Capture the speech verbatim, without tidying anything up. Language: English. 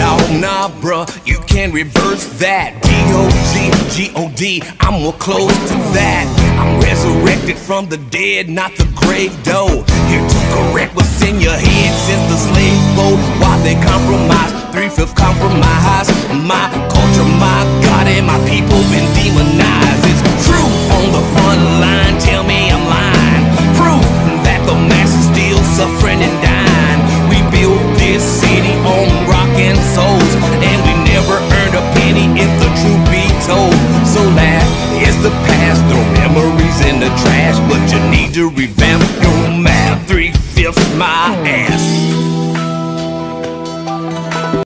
Nah, bruh, you can't reverse that. D O G, G O D, I'm more close to that. I'm resurrected from the dead, not the grave, though. Here to correct what's in your head since the slave boat. Why they compromise, three-fifth compromise. My culture, my God, and my people been demonized. It's truth on the front line, tell me I'm lying. Proof that the masses still suffering and dying. We built this city on rock and soul.